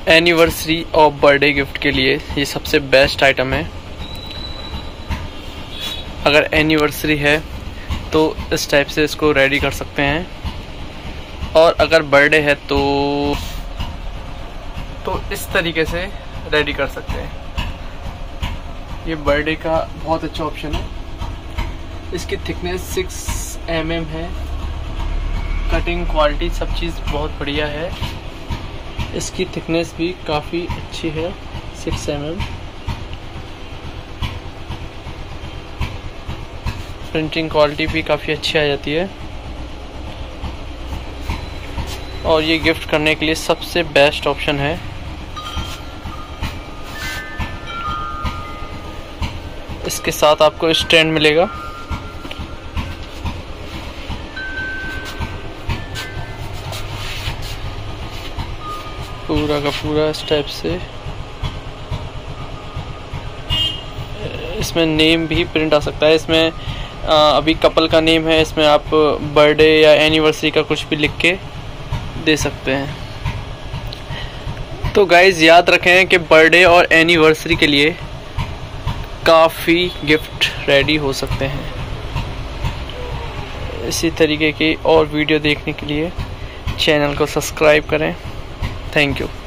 Anniversary और birthday gift के लिए ये सबसे बेस्ट आइटम है। अगर एनिवर्सरी है तो इस टाइप से इसको रेडी कर सकते हैं, और अगर बर्थडे है तो इस तरीके से रेडी कर सकते हैं। ये बर्थडे का बहुत अच्छा ऑप्शन है। इसकी थिकनेस 6 mm है, कटिंग क्वालिटी सब चीज़ बहुत बढ़िया है। इसकी थिकनेस भी काफ़ी अच्छी है, 6 mm। प्रिंटिंग क्वालिटी भी काफ़ी अच्छी आ जाती है, और ये गिफ्ट करने के लिए सबसे बेस्ट ऑप्शन है। इसके साथ आपको स्टैंड मिलेगा। पूरा का पूरा इस टाइप से इसमें नेम भी प्रिंट आ सकता है। इसमें अभी कपल का नेम है, इसमें आप बर्थडे या एनिवर्सरी का कुछ भी लिख के दे सकते हैं। तो गाइज याद रखें कि बर्थडे और एनिवर्सरी के लिए काफ़ी गिफ्ट रेडी हो सकते हैं। इसी तरीके की और वीडियो देखने के लिए चैनल को सब्सक्राइब करें। Thank you.